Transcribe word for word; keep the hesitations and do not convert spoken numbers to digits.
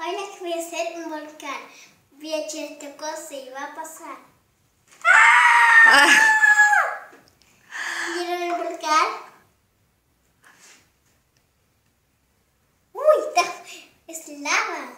Hoy les voy a hacer un volcán. Voy a echar esta cosa y va a pasar. Ah. ¿Vieron el volcán? Uy, está, es lava.